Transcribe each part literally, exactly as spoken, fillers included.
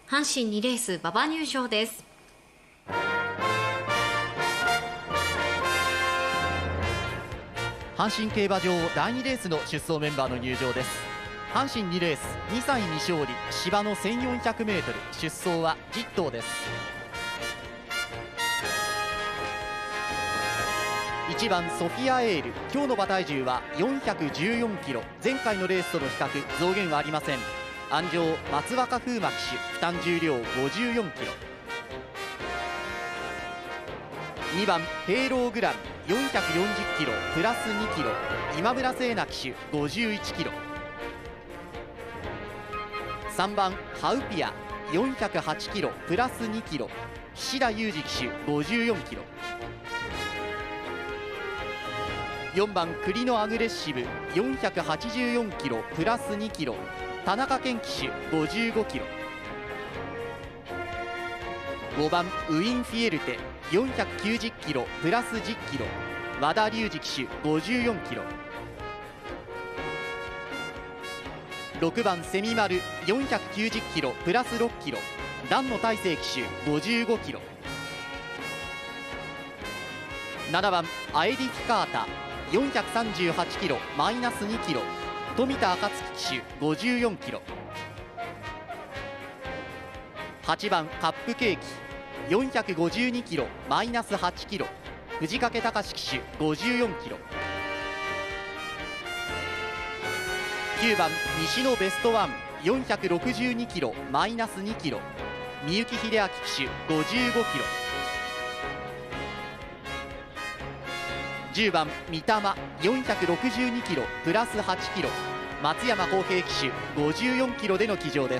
阪神にレース馬場入場です。 阪神競馬場だいにレースの出走メンバーの入場です。阪神にレースにさい未勝利芝の せんよんひゃくメートル 出走はじゅっ頭です。いちばんソフィアエール、今日の馬体重はよんひゃくじゅうよんキロ、前回のレースとの比較増減はありません。安城松若風磨騎手、負担重量ごじゅうよんキロ。にばんペーローグラムよんひゃくよんじゅっキロプラスにキロ、今村聖奈騎手ごじゅういちキロ。さんばんハウピアよんひゃくはちキロプラスにキロ、岸田裕二騎手ごじゅうよんキロ。よんばん栗のアグレッシブよんひゃくはちじゅうよんキロプラスにキロ、田中健騎手ごじゅうごキロ。ごばんウィンフィエルテよんひゃくきゅうじゅっキロプラスじゅっキロ、和田龍二騎手ごじゅうよんキロ。ろくばんセミマルよんひゃくきゅうじゅっキロプラスろっキロ、段野大成騎手ごじゅうごキロ。ななばんアエディフィカータよんひゃくさんじゅうはちキロマイナスにキロ、富田暁騎手ごじゅうよんキロ。はちばんカップケーキよんひゃくごじゅうにキロマイナスはちキロ、藤掛隆騎手ごじゅうよんキロ。きゅうばん西のベストワンよんひゃくろくじゅうにキロマイナスにキロ、三幸秀明騎手ごじゅうごキロ。じゅうばん三玉よんひゃくろくじゅうにキロプラスはちキロ、松山康平騎手ごじゅうよんキロでの騎乗です。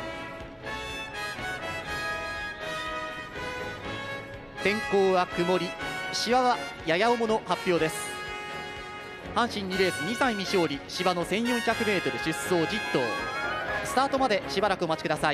天候は曇り、芝はやや重の発表です。阪神にレースにさい未勝利芝の せんよんひゃくメートル 出走じゅっ頭、スタートまでしばらくお待ちください。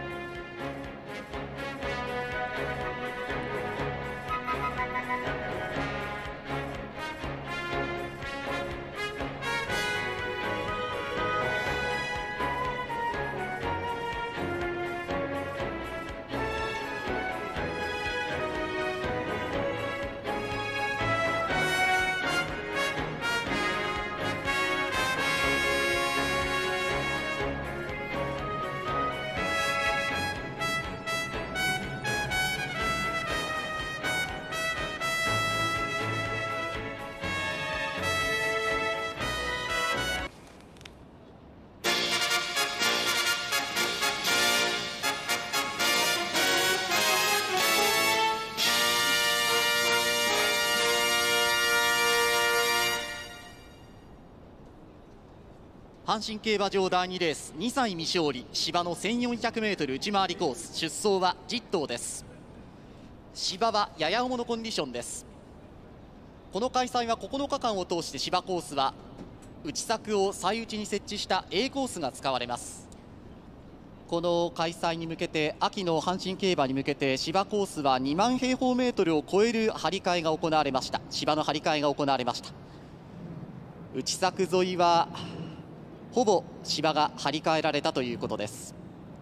阪神競馬場だいにレースにさい未勝利芝の せんよんひゃくメートル 内回りコース、出走はじゅっ頭です。芝はやや重のコンディションです。この開催はここのかかんを通して芝コースは内柵を最内に設置した A コースが使われます。この開催に向けて、秋の阪神競馬に向けて芝コースはにまん平方メートルを超える張り替えが行われました。芝の張り替えが行われました。内柵沿いはほぼ芝が張り替えられたということです。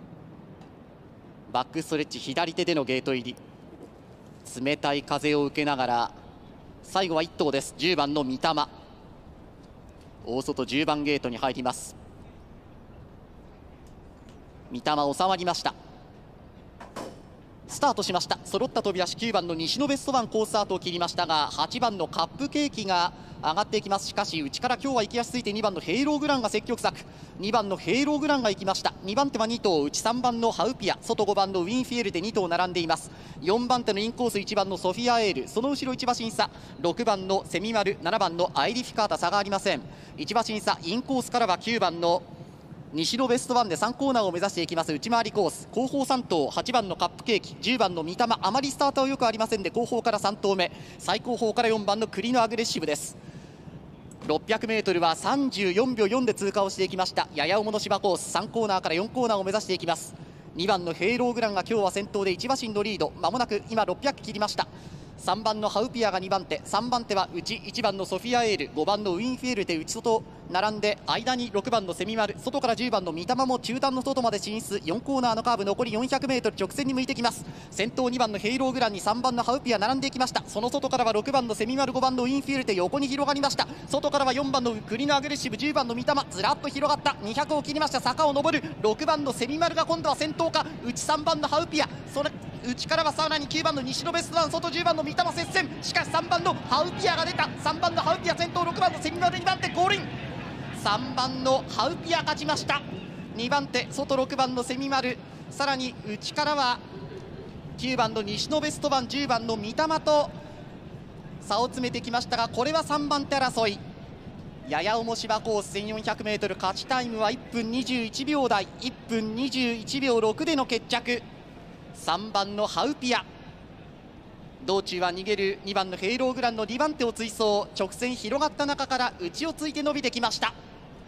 バックストレッチ左手でのゲート入り、冷たい風を受けながら最後はいっ頭です。じゅうばんの三玉、大外じゅうばんゲートに入ります。三玉収まりました。スタートしました。揃った飛び出しきゅうばんの西のベストワンコースアートを切りましたが、はちばんのカップケーキが上がっていきます。しかし内から今日は行きやすいてにばんのヘイローグランが積極策、にばんのヘイローグランが行きました。にばん手はに頭内、さんばんのハウピア、外ごばんのウィンフィエルでに頭並んでいます。よんばん手のインコースいちばんのソフィアエール、その後ろいち馬審査ろくばんのセミマル、ななばんのアイリフィカータ、差がありません。いち馬審査インコースからはきゅうばんの西のベストワンでさんコーナーを目指していきます内回りコース、後方さん頭はちばんのカップケーキ、じゅうばんの三玉、あまりスタートはよくありませんで後方からさん頭目、最後方からよんばんの栗のアグレッシブです。ろっぴゃくメートルはさんじゅうよんびょうよんで通過をしていきました。やや重の芝コース、さんコーナーからよんコーナーを目指していきます。にばんのヘイローグランが今日は先頭でいち馬身のリード、まもなく今ろっぴゃく切りました。 さんばんのハウピアがにばん手、さんばん手は内、いちばんのソフィアエール、ごばんのウィンフェールテ内外並んで、間にろくばんのセミマル、外からじゅうばんの三玉も中段の外まで進出。よんコーナーのカーブ残り よんひゃくメートル 直線に向いてきます。先頭にばんのヘイローグランにさんばんのハウピア並んでいきました。その外からはろくばんのセミマル、ごばんのウィンフィールテ横に広がりました。外からはよんばんのクリノアグレッシブ、じゅうばんの三玉ずらっと広がった。にひゃくを切りました。坂を上るろくばんのセミマルが今度は先頭か。内さんばんのハウピア、それ内からはさらにきゅうばんの西のベストワン、外じゅうばんの三玉接戦。しかしさんばんのハウピアが出た。さんばんのハウピア先頭、ろくばんのセミマルにばん手ゴールイン。さんばんのハウピア勝ちました。にばん手外ろくばんのセミマル、さらに内からはきゅうばんの西のベストワン、じゅうばんの三玉と差を詰めてきましたが、これはさんばん手争い。やや重芝コース せんよんひゃくメートル 勝ちタイムはいっぷんにじゅういちびょう台、いっぷんにじゅういちびょうろくでの決着。さんばんのハウピア、道中は逃げるにばんのヘイローグランのにばん手を追走。直線広がった中から内をついて伸びてきました。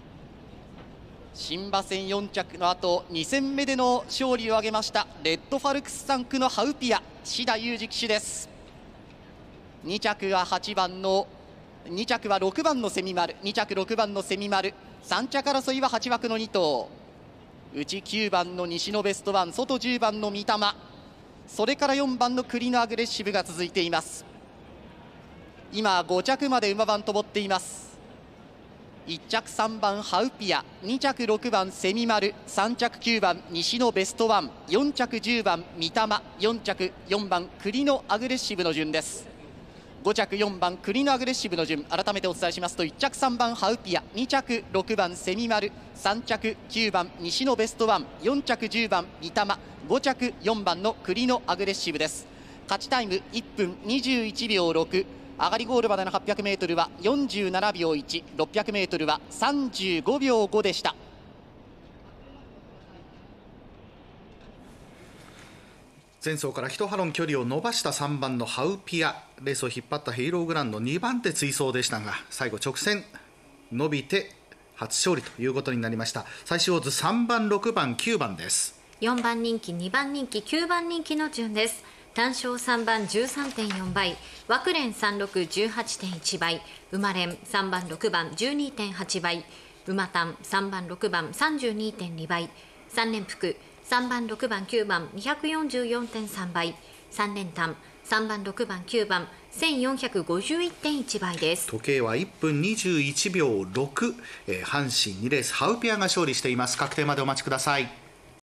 新馬戦よん着の後に戦目での勝利を挙げましたレッドファルクスさん区のハウピア、志田裕二騎手です。に着ははちばんのに着はろくばんのセミマル、に着ろくばんのセミマル、さん着争いははち枠のに頭、内きゅうばんの西のベストワン、外じゅうばんの三玉、それからよんばんのクリノアグレッシブが続いています。今ご着まで馬番ともっています。いち着さんばんハウピア、に着ろくばんセミマル、さん着きゅうばん西のベストワン、よん着じゅうばん三玉、よん着よんばんクリノアグレッシブの順です。ご着よんばんクリノアグレッシブの順、改めてお伝えしますと、いち着さんばんハウピア、に着ろくばんセミマル、さん着きゅうばん西のベストワン、よん着じゅうばん三玉、ご着よんばんのクリノアグレッシブです。勝ちタイムいっぷんにじゅういちびょうろく、上がりゴールまでの はっぴゃくメートル はよんじゅうななびょういち、ろっぴゃくメートル はさんじゅうごびょうごでした。 前走から一波論距離を伸ばしたさんばんのハウピア、レースを引っ張ったヘイローグランのにばん手追走でしたが、最後直線伸びて初勝利ということになりました。最終オッズさんばんろくばんきゅうばんです。 よんばん人気、にばん人気、きゅうばん人気の順です。単勝さんばん じゅうさんてんよん 倍、枠連さんろく じゅうはちてんいち 倍、馬連さんばんろくばん じゅうにてんはち 倍、馬単さんばんろくばん さんじゅうにてんに 倍、さん連複さんばんろくばんきゅうばん にひゃくよんじゅうよんてんさん 倍、さん連単さんばんろくばんきゅうばん せんよんひゃくごじゅういってんいち 倍です。 時計はいっぷんにじゅういちびょうろく、えー、阪神にレースハウピアが勝利しています。確定までお待ちください。